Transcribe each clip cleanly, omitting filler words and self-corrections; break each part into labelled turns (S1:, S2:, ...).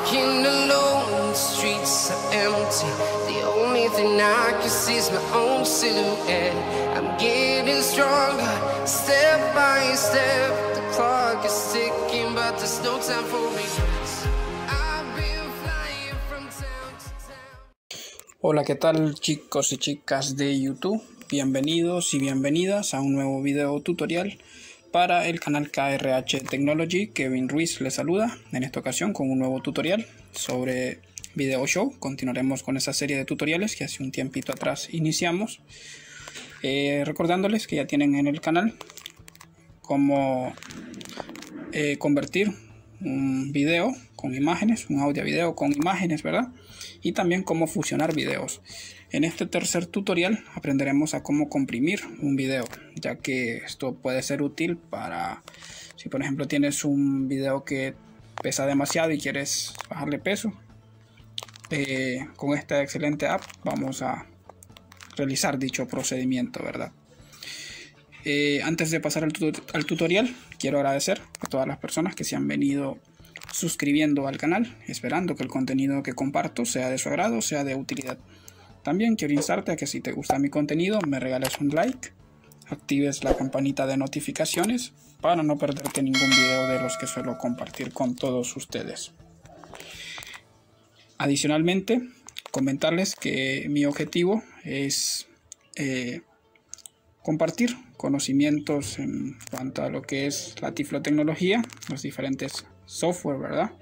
S1: walking alone, the streets are empty. The only thing I can see is my own silhouette. I'm getting stronger, step by step. The clock is ticking, but there's no time for regrets. I've been flying from town to town.
S2: Hola, ¿qué tal chicos y chicas de YouTube? Bienvenidos y bienvenidas a un nuevo video tutorial para el canal KRH Technology. Kevin Ruiz les saluda en esta ocasión con un nuevo tutorial sobre Video Show. Continuaremos con esa serie de tutoriales que hace un tiempito atrás iniciamos, recordándoles que ya tienen en el canal cómo convertir un video con imágenes, un audio a video con imágenes, ¿verdad? Y también cómo fusionar videos. En este tercer tutorial aprenderemos a cómo comprimir un video, ya que esto puede ser útil para si por ejemplo tienes un video que pesa demasiado y quieres bajarle peso. Con esta excelente app vamos a realizar dicho procedimiento, ¿verdad? Antes de pasar al tutorial, quiero agradecer a todas las personas que se han venido suscribiendo al canal, esperando que el contenido que comparto sea de su agrado, sea de utilidad. También quiero instarte a que si te gusta mi contenido me regales un like, actives la campanita de notificaciones para no perderte ningún video de los que suelo compartir con todos ustedes. Adicionalmente, comentarles que mi objetivo es compartir conocimientos en cuanto a lo que es la tiflotecnología, los diferentes software, ¿verdad?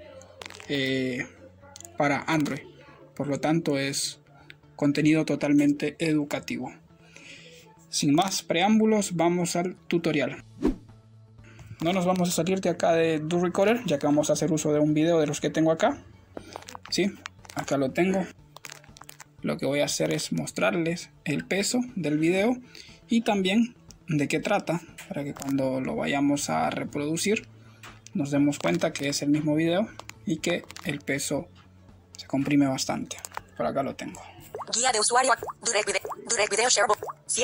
S2: Para Android. Por lo tanto, es contenido totalmente educativo. Sin más preámbulos, vamos al tutorial. No nos vamos a salir de acá de Do Recorder, ya que vamos a hacer uso de un video de los que tengo acá. Sí, acá lo tengo. Lo que voy a hacer es mostrarles el peso del video y también de qué trata, para que cuando lo vayamos a reproducir nos demos cuenta que es el mismo video y que el peso se comprime bastante. Por acá lo tengo.
S3: Guía de usuario. Direct Video Sharebook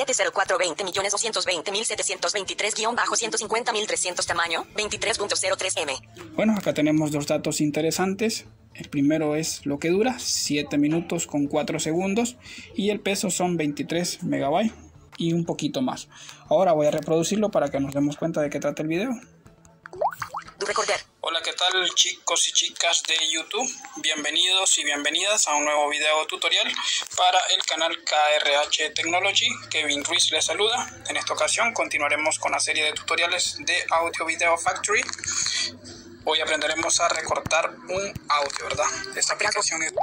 S3: 70420.223.723-150.300 tamaño 23.03 M.
S2: Bueno, acá tenemos dos datos interesantes. El primero es lo que dura, 7 minutos con 4 segundos, y el peso son 23 megabytes y un poquito más. Ahora voy a reproducirlo para que nos demos cuenta de qué trata el video. Hola, ¿qué tal chicos y chicas de YouTube? Bienvenidos y bienvenidas a un nuevo video tutorial para el canal KRH Technology. Kevin Ruiz les saluda. En esta ocasión continuaremos con la serie de tutoriales de Audio Video Factory. Hoy aprenderemos a recortar un audio, ¿verdad? Esta aplicación es...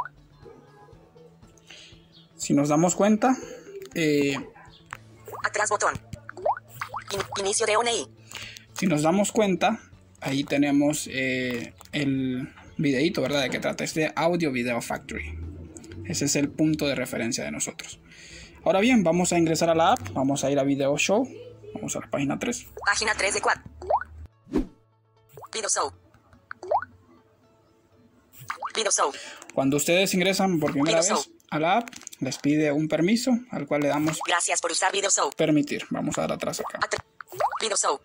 S2: Si nos damos cuenta...
S3: Atrás botón. Inicio de ONI.
S2: Si nos damos cuenta... Ahí tenemos el videito, ¿verdad? De qué trata este Audio Video Factory. Ese es el punto de referencia de nosotros. Ahora bien, vamos a ingresar a la app. Vamos a ir a Video Show. Vamos a la página 3.
S3: Página 3 de 4. Video Show. Video Show.
S2: Cuando ustedes ingresan por primera vez a la app, les pide un permiso, al cual le damos
S3: gracias por usar Video Show.
S2: Permitir. Vamos a dar atrás acá.
S3: Video Show.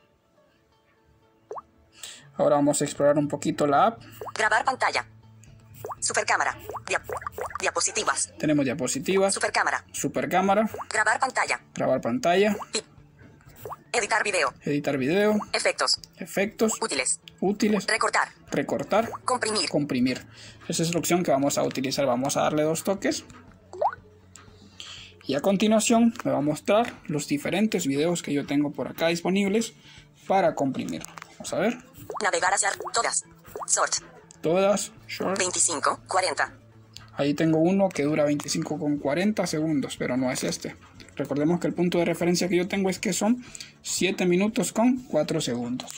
S2: Ahora vamos a explorar un poquito la app.
S3: Grabar pantalla. Supercámara. Diapositivas.
S2: Tenemos diapositivas.
S3: Supercámara.
S2: Supercámara.
S3: Grabar pantalla.
S2: Grabar pantalla.
S3: Editar video.
S2: Editar video.
S3: Efectos.
S2: Efectos.
S3: Útiles.
S2: Útiles.
S3: Recortar.
S2: Recortar.
S3: Comprimir.
S2: Comprimir. Esa es la opción que vamos a utilizar. Vamos a darle 2 toques. Y a continuación me va a mostrar los diferentes videos que yo tengo por acá disponibles para comprimir. Vamos a ver.
S3: Navegar hacia todas. Sort.
S2: Todas. Short.
S3: 25, 40.
S2: Ahí tengo uno que dura 25 con 40 segundos, pero no es este. Recordemos que el punto de referencia que yo tengo es que son 7 minutos con 4 segundos.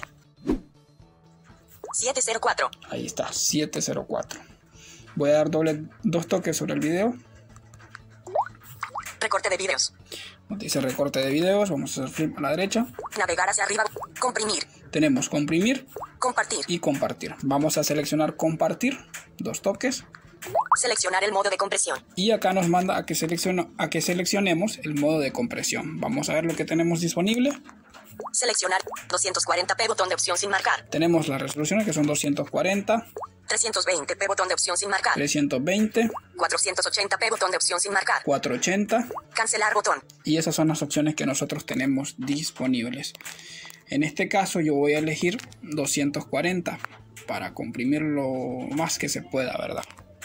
S3: 704.
S2: Ahí está, 704. Voy a dar 2 toques sobre el video.
S3: Recorte de videos.
S2: Dice recorte de videos. Vamos a hacer flip a la derecha.
S3: Navegar hacia arriba. Comprimir.
S2: Tenemos comprimir.
S3: Compartir.
S2: Y compartir. Vamos a seleccionar compartir. 2 toques.
S3: Seleccionar el modo de compresión.
S2: Y acá nos manda a que seleccionemos el modo de compresión. Vamos a ver lo que tenemos disponible.
S3: Seleccionar 240p, botón de opción sin marcar.
S2: Tenemos las resoluciones que son 240.
S3: 320p botón de opción sin marcar.
S2: 320.
S3: 480p botón de opción sin marcar.
S2: 480.
S3: Cancelar botón.
S2: Y esas son las opciones que nosotros tenemos disponibles. En este caso yo voy a elegir 240 para comprimir lo más que se pueda, ¿verdad?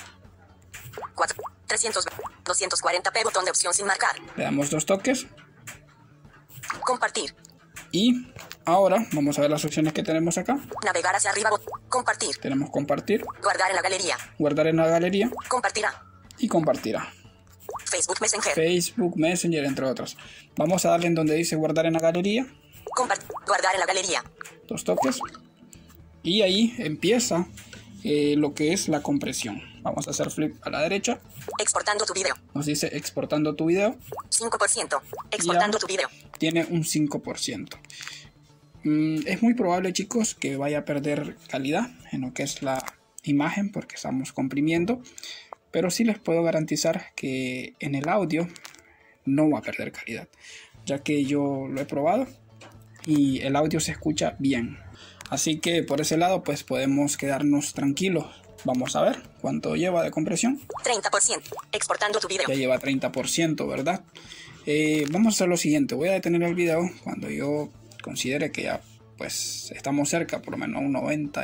S3: 240p botón de opción sin marcar.
S2: Le damos 2 toques.
S3: Compartir.
S2: Y ahora vamos a ver las opciones que tenemos acá.
S3: Navegar hacia arriba. Compartir.
S2: Tenemos compartir,
S3: Guardar en la galería.
S2: guardar en la galería
S3: Compartirá.
S2: y compartirá.
S3: Facebook Messenger.
S2: Facebook, Messenger, entre otras. Vamos a darle en donde dice guardar en la galería.
S3: Guardar en la galería.
S2: 2 toques. Y ahí empieza lo que es la compresión. Vamos a hacer flip a la derecha.
S3: Exportando tu video.
S2: Nos dice exportando tu video.
S3: 5%. Exportando tu video.
S2: Tiene un 5%. Es muy probable, chicos, que vaya a perder calidad en lo que es la imagen porque estamos comprimiendo. Pero sí les puedo garantizar que en el audio no va a perder calidad, ya que yo lo he probado y el audio se escucha bien. Así que por ese lado pues podemos quedarnos tranquilos. Vamos a ver cuánto lleva de compresión.
S3: 30%. Exportando tu video.
S2: Ya lleva 30%, ¿verdad? Vamos a hacer lo siguiente. Voy a detener el video cuando yo considere que ya pues estamos cerca, por lo menos un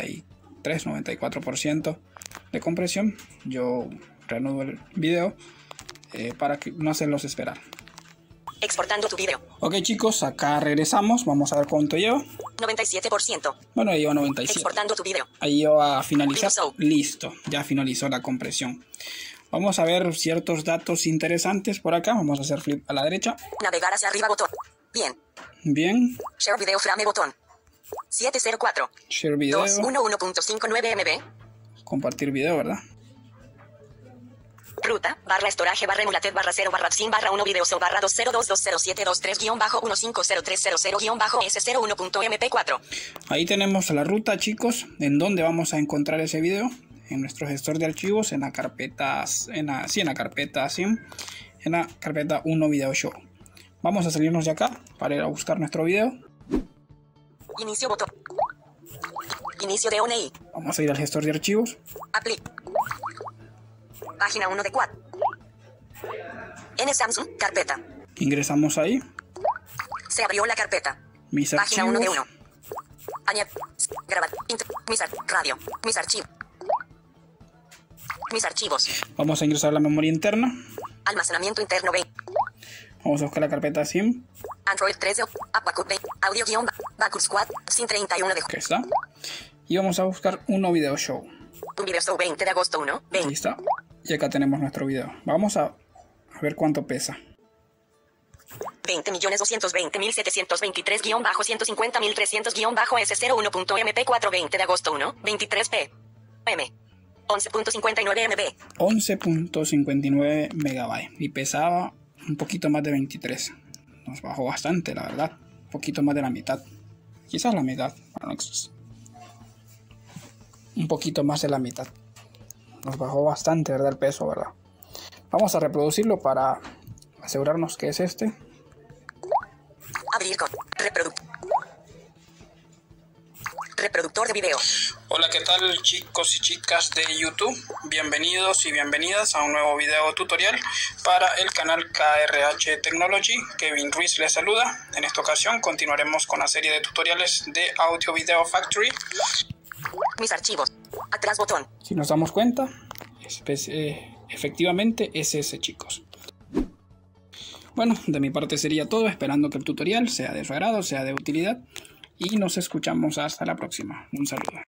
S2: 93-94% de compresión. Yo reanudo el video para que no hacerlos esperar.
S3: Exportando tu video.
S2: Ok, chicos, acá regresamos. Vamos a ver cuánto lleva.
S3: 97%.
S2: Bueno, ahí lleva 97%.
S3: Exportando tu video.
S2: Ahí va a finalizar.
S3: Finalizó.
S2: Listo, ya finalizó la compresión. Vamos a ver ciertos datos interesantes por acá. Vamos a hacer flip a la derecha.
S3: Navegar hacia arriba botón. Bien.
S2: Bien.
S3: Share video frame botón. 704.
S2: Share video.
S3: 211.59 MB.
S2: Compartir video, ¿verdad?
S3: Ruta, /storage, /emulated, /0, /sin, /1 videos, /2020723-1500300-S01.mp4.
S2: Ahí tenemos la ruta, chicos, en donde vamos a encontrar ese video. En nuestro gestor de archivos, en la carpeta SIM, en la carpeta 1 Video Show. Vamos a salirnos de acá para ir a buscar nuestro video.
S3: Inicio botón. Inicio de ONI.
S2: Vamos a ir al gestor de archivos.
S3: Apply. Página 1 de 4. En Samsung, carpeta.
S2: Ingresamos ahí.
S3: Se abrió la carpeta.
S2: Mis
S3: Página 1 de
S2: archivos.
S3: 1. Añadir. Grabar. Radio. Mis archivos. Mis archivos.
S2: Vamos a ingresar a la memoria interna.
S3: Almacenamiento interno 20.
S2: Vamos a buscar la carpeta SIM.
S3: Android 13. Backup 20. Audio guión. Backup Squad. Sin 31 de
S2: Que está. Y vamos a buscar Uno Video Show.
S3: Un video show 20 de agosto 1. 20.
S2: Ahí está. Y acá tenemos nuestro video. Vamos a ver cuánto pesa.
S3: 20.223.150.300-S01.mp4 20 de agosto 1. 23p. M. 11.59 MB.
S2: 11.59 megabytes. Y pesaba un poquito más de 23. Nos bajó bastante, la verdad. Un poquito más de la mitad. Quizás la mitad. Un poquito más de la mitad. Nos bajó bastante, ¿verdad? El peso, ¿verdad? Vamos a reproducirlo para asegurarnos que es este.
S3: Abrir con reproductor de video.
S2: Hola, ¿qué tal, chicos y chicas de YouTube? Bienvenidos y bienvenidas a un nuevo video tutorial para el canal KRH Technology. Kevin Ruiz les saluda. En esta ocasión continuaremos con la serie de tutoriales de Audio Video Factory.
S3: Mis archivos. Atrás botón.
S2: Si nos damos cuenta, efectivamente es ese, chicos. Bueno, de mi parte sería todo, esperando que el tutorial sea de su agrado, sea de utilidad. Y nos escuchamos hasta la próxima. Un saludo.